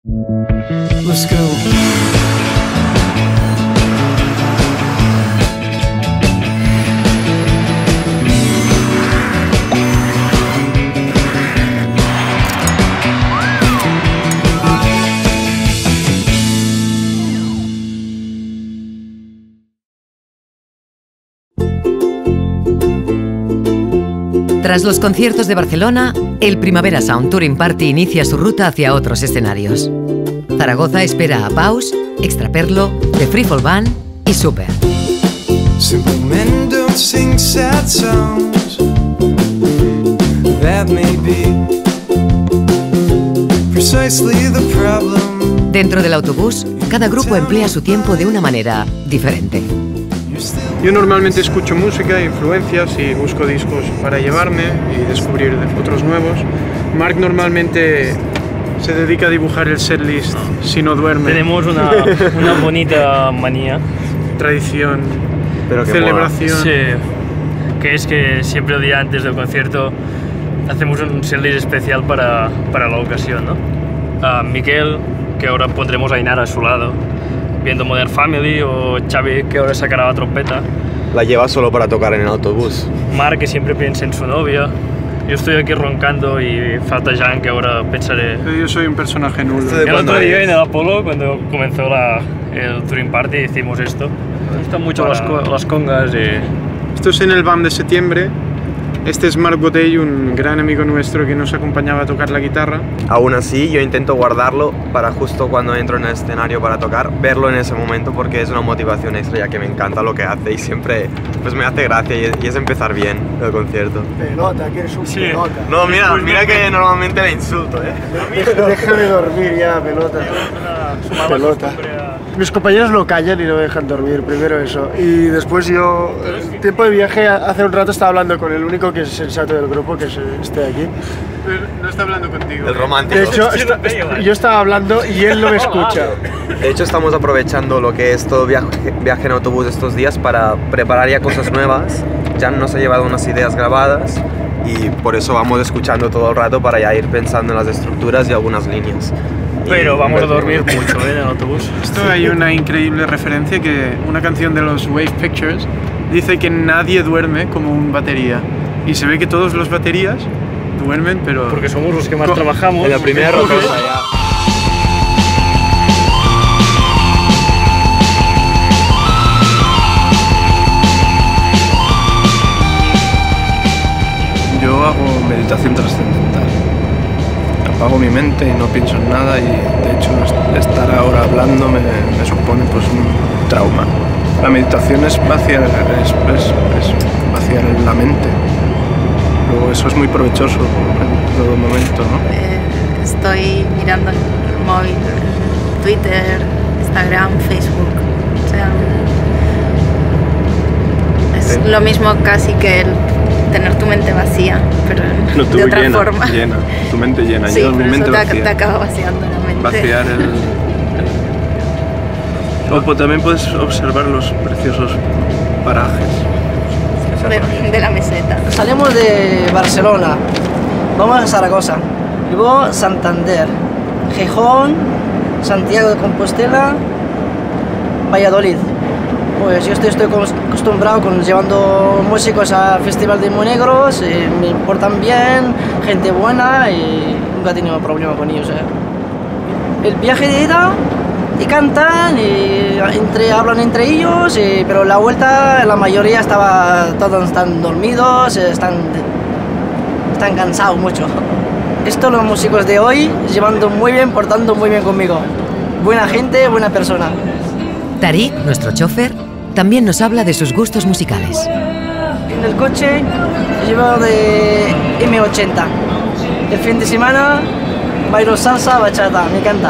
Let's go. Tras los conciertos de Barcelona, el Primavera Sound Touring Party inicia su ruta hacia otros escenarios. Zaragoza espera a Paus, Extraperlo, The Free Fall Band y Super. Simple men don't sing sad songs. That may be precisely the problem. Dentro del autobús, cada grupo emplea su tiempo de una manera diferente. Yo normalmente escucho música, influencias y busco discos para llevarme y descubrir otros nuevos. Mark normalmente se dedica a dibujar el setlist si no duerme. Tenemos una bonita manía. Tradición, pero celebración. Sí, que es que siempre el día antes del concierto hacemos un setlist especial para la ocasión, ¿no? A Miquel, que ahora pondremos a Ainara a su lado, viendo Modern Family, o Xavi, que ahora sacará la trompeta. La lleva solo para tocar en el autobús. Mar, que siempre piensa en su novia. Yo estoy aquí roncando y falta Jan, que ahora pensaré... Yo soy un personaje nulo. El otro día en el Apolo, cuando comenzó el Touring Party, hicimos esto. Me gustan mucho las congas y... Esto es en el BAM de septiembre. Este es Marc Botell, un gran amigo nuestro que nos acompañaba a tocar la guitarra. Aún así, yo intento guardarlo para justo cuando entro en el escenario para tocar, verlo en ese momento, porque es una motivación extra, ya que me encanta lo que hace y siempre pues me hace gracia y es empezar bien el concierto. Pelota, que eres un pelota. No, mira que normalmente le insulto, Déjame dormir ya, pelota. Pelota. Mis compañeros lo callan y no me dejan dormir, primero eso. Y después yo, el tiempo de viaje, hace un rato estaba hablando con el único que es sensato del grupo, que es este de aquí. No está hablando contigo. El romántico. De hecho, yo estaba hablando y él no me escucha. De hecho, estamos aprovechando lo que es todo viaje en autobús estos días para preparar ya cosas nuevas. Jan nos ha llevado unas ideas grabadas y por eso vamos escuchando todo el rato para ya ir pensando en las estructuras y algunas líneas. Pero vamos a dormir mucho en el autobús. Esto hay una increíble referencia, que una canción de los Wave Pictures dice que nadie duerme como un batería. Y se ve que todos los baterías duermen, pero... Porque somos los que más trabajamos. En la primera rocosa ya. Yo hago meditación trascendental. Apago mi mente y no pienso en nada, y de hecho estar ahora hablando me supone pues un trauma. La meditación es vaciar la mente. Luego eso es muy provechoso en todo momento, ¿no? Estoy mirando el móvil, Twitter, Instagram, Facebook. O sea, es lo mismo casi que el tener tu mente vacía, pero no, tú de otra llena, forma. Llena, tu mente llena. Sí, Yo mi mente eso te acaba vaciando la mente. Vaciar O pues también puedes observar los preciosos parajes. De la meseta. Salimos de Barcelona, vamos a Zaragoza, luego Santander, Gijón, Santiago de Compostela, Valladolid. Pues yo estoy acostumbrado llevando músicos a Festival de Monegros, me importan bien, gente buena y nunca he tenido problema con ellos. El viaje de ida y cantan y hablan entre ellos, pero la vuelta la mayoría todos están dormidos, están cansados mucho. Esto los músicos de hoy llevando muy bien, portando muy bien conmigo. Buena gente, buena persona. Tariq, nuestro chofer, también nos habla de sus gustos musicales. En el coche llevo de M80. El fin de semana bailo salsa, bachata, me encanta.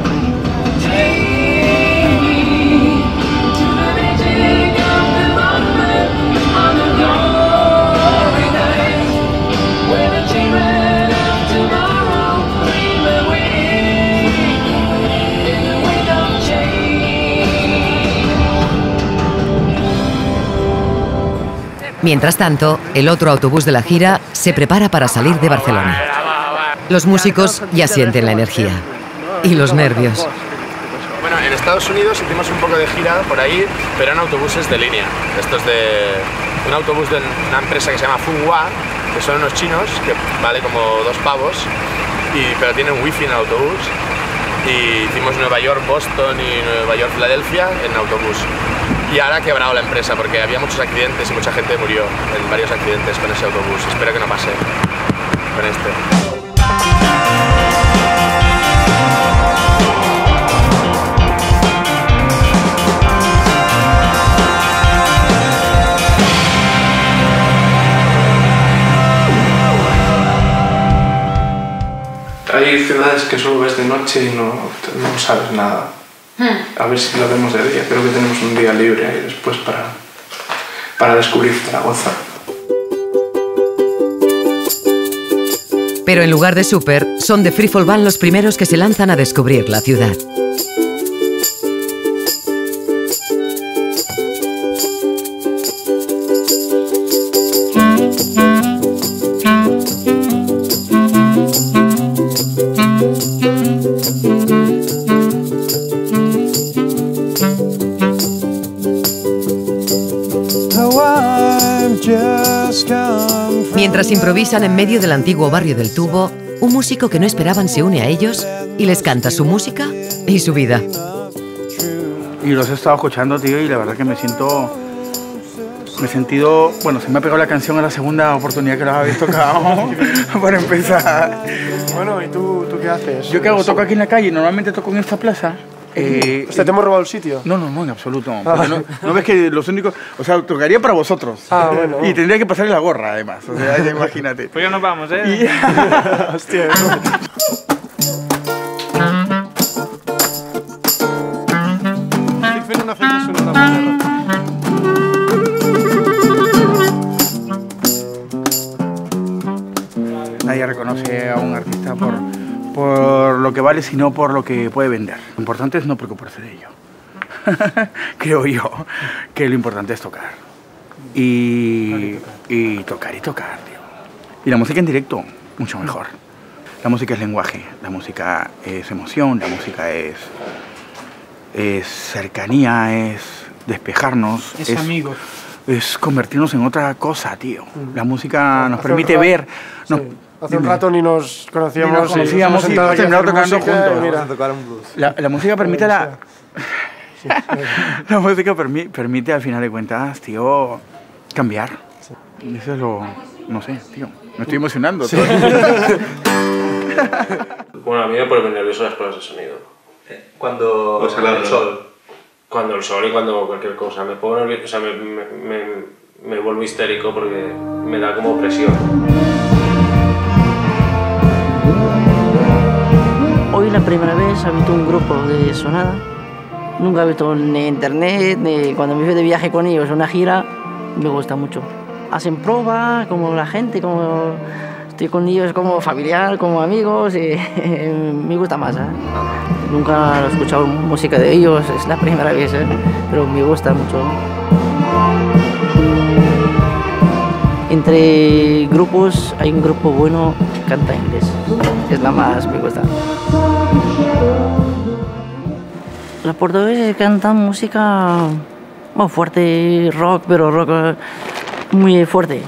Mientras tanto, el otro autobús de la gira se prepara para salir de Barcelona. Los músicos ya sienten la energía. y los nervios. Bueno, en Estados Unidos hicimos un poco de gira por ahí, pero en autobuses de línea. Estos de un autobús de una empresa que se llama Funghua, que son unos chinos, que vale como 2 pavos, pero tienen wifi en el autobús. Y hicimos Nueva York, Boston y Nueva York, Filadelfia en autobús. Y ahora ha quebrado la empresa porque había muchos accidentes y mucha gente murió en varios accidentes con ese autobús. Espero que no pase con este. Hay ciudades que solo ves de noche y no sabes nada. A ver si lo vemos de día. Creo que tenemos un día libre ahí después para descubrir Zaragoza. Pero en lugar de Super, son The Free Fall Band los primeros que se lanzan a descubrir la ciudad. Mientras improvisan en medio del antiguo barrio del Tubo, un músico que no esperaban se une a ellos y les canta su música y su vida. Y los he estado escuchando, tío, y la verdad que me he sentido... Bueno, se me ha pegado la canción a la segunda oportunidad que los habéis tocado para empezar. Bueno, ¿y tú qué haces? ¿Yo qué hago? Toco aquí en la calle, normalmente toco en esta plaza. ¿Te hemos robado el sitio? No, en absoluto. No ves que los únicos... O sea, tocaría para vosotros. Bueno. Y tendría que pasarle la gorra, además. O sea, ya imagínate. Pues ya nos vamos, ¿eh? Hostia. Nadie reconoce a un artista por lo que vale, sino por lo que puede vender. Lo importante es no preocuparse de ello. Creo yo que lo importante es tocar. Y tocar, tío. Y la música en directo, mucho mejor. La música es lenguaje, la música es emoción, la música es cercanía, es despejarnos. Es amigos. Es convertirnos en otra cosa, tío. La música nos permite ver... Hace un rato ni nos conocíamos. Y hemos terminado tocando juntos. La música permite la música permite al final de cuentas, tío, cambiar. Eso es lo... no sé, tío. Me estoy emocionando. Sí. Bueno, a mí me pone nervioso las pruebas de sonido. Cuando el sol. Cuando el sol y cuando cualquier cosa. Me pongo nervioso, o sea, me vuelvo histérico porque me da como presión. Hoy la primera vez he visto un grupo de sonada. Nunca he visto ni internet, ni cuando me fui de viaje con ellos, una gira, me gusta mucho. Hacen pruebas, como la gente, como estoy con ellos como familiar, como amigos, y me gusta más. Nunca he escuchado música de ellos, es la primera vez, pero me gusta mucho. Entre grupos hay un grupo bueno que canta inglés, es la más me gusta. Los portugueses cantan música muy fuerte, rock, pero rock muy fuerte.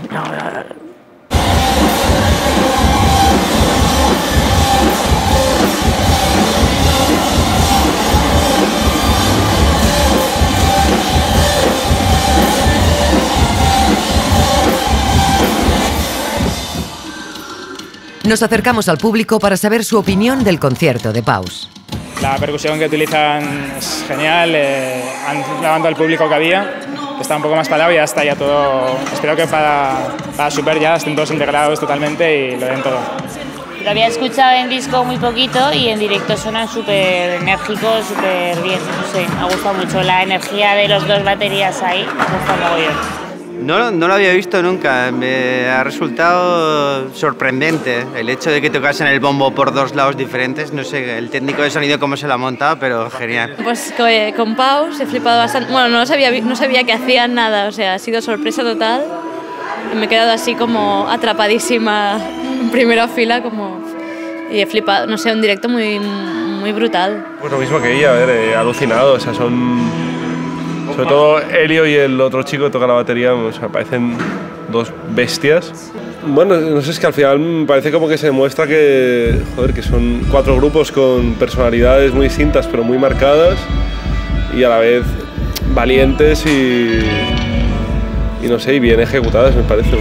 Nos acercamos al público para saber su opinión del concierto de Pause. La percusión que utilizan es genial, han llamado al público que había, que está un poco más parado y ya está ya todo. Espero que para Super ya estén todos integrados totalmente y lo den todo. Lo había escuchado en disco muy poquito y en directo suenan súper enérgicos, súper bien, no sé, me ha gustado mucho la energía de los dos baterías ahí, me ha gustado mogollón. No lo había visto nunca, me ha resultado sorprendente el hecho de que tocasen el bombo por dos lados diferentes. No sé, el técnico de sonido cómo se lo ha montado, pero genial. Pues con Pause he flipado bastante. Bueno, no sabía que hacían nada, o sea, ha sido sorpresa total. Me he quedado así como atrapadísima en primera fila, como y he flipado, no sé, un directo muy brutal. Pues lo mismo que ella, a ver, alucinado, o sea, son... Sobre todo Elio y el otro chico que toca la batería, o sea, parecen dos bestias. Bueno, no sé, es que al final me parece como que se demuestra que, joder, que son 4 grupos con personalidades muy distintas pero muy marcadas y a la vez valientes y no sé, y bien ejecutadas, me parece.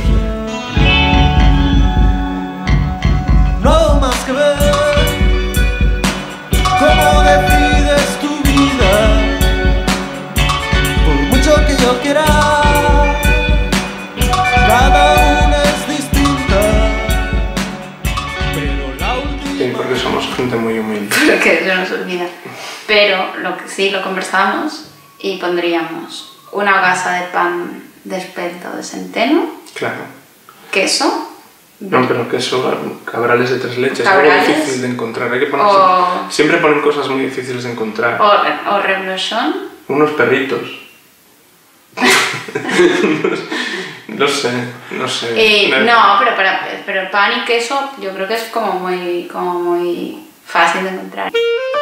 No más que ver cómo decides tu vida, por mucho que yo quiera, cada una es distinta, pero la última... Sí, porque somos gente muy humilde. Porque eso no se olvida. Pero sí, lo conversamos y pondríamos una hogaza de pan de espelto de centeno, Claro. queso. No, pero queso, cabrales de 3 leches, ¿Cabrales? algo difícil de encontrar. Hay que ponerse... Siempre ponen cosas muy difíciles de encontrar. O reblochón. Unos perritos. No sé. No, pero pan y queso yo creo que es como muy fácil de encontrar.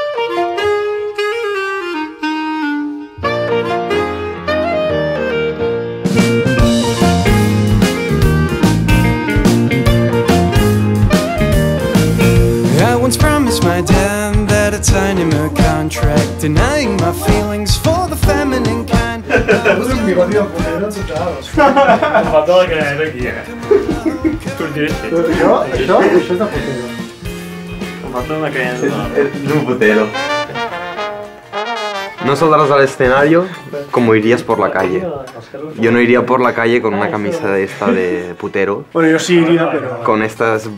I once promised my dad that I'd sign him a contract denying my feelings for the feminine kind. Un bigote putero enchuchados. Em faltava que era aquí, Curtireste. Això és de putero. Em falta una creença. Es un putero. No saldrás al escenario como irías por la calle. Yo no iría por la calle con una camisa de esta de putero. Bueno, yo sí iría, pero... Con estas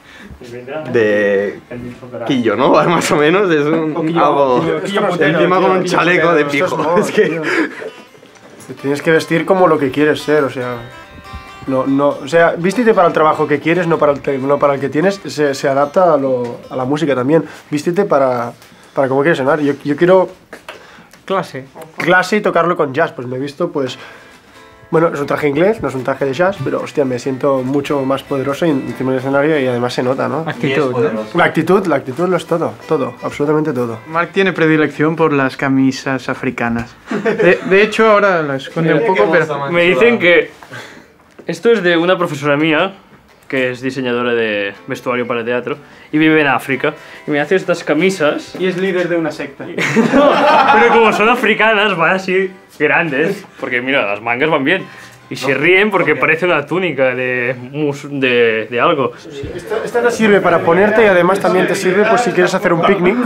de quillo, ¿no? Más o menos, es algo... Encima con un chaleco de pijo. Es que... Tienes que vestir como lo que quieres ser, o sea... o sea, vístete para el trabajo que quieres, no para el que tienes. Se adapta a la música también. Vístete para cómo quieres sonar. Yo quiero... Clase y tocarlo con jazz. Pues me he visto, pues... Bueno, es un traje inglés, no es un traje de jazz, pero hostia, me siento mucho más poderoso encima del escenario y además se nota, ¿no? Actitud, ¿no? La actitud lo es todo, absolutamente todo. Marc tiene predilección por las camisas africanas. De hecho, ahora la esconde un poco, pero... Me dicen que esto es de una profesora mía, que es diseñadora de vestuario para teatro, y vive en África, y me hace estas camisas... Y es líder de una secta. Pero como son africanas, van así grandes, porque mira, las mangas van bien. Y se ríen porque parece una túnica de algo. Esta te sirve para ponerte y además también te sirve pues si quieres hacer un picnic.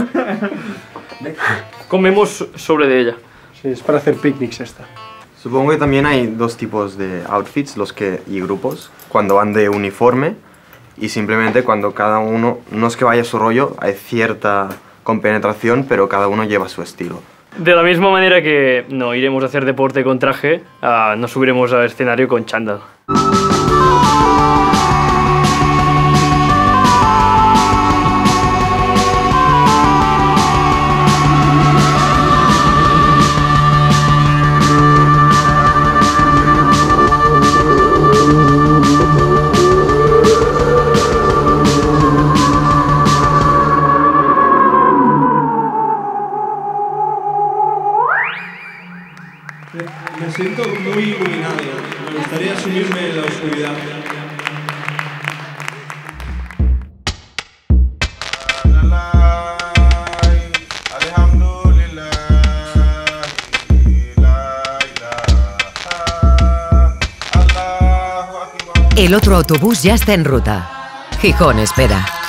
Comemos sobre de ella. Sí, es para hacer picnics esta. Supongo que también hay 2 tipos de outfits y grupos. Cuando van de uniforme y simplemente cuando cada uno, no es que vaya a su rollo, hay cierta compenetración, pero cada uno lleva su estilo. De la misma manera que no iremos a hacer deporte con traje, no subiremos al escenario con chándal. Me siento muy iluminado. Me gustaría sumirme en la oscuridad. El otro autobús ya está en ruta. Gijón espera.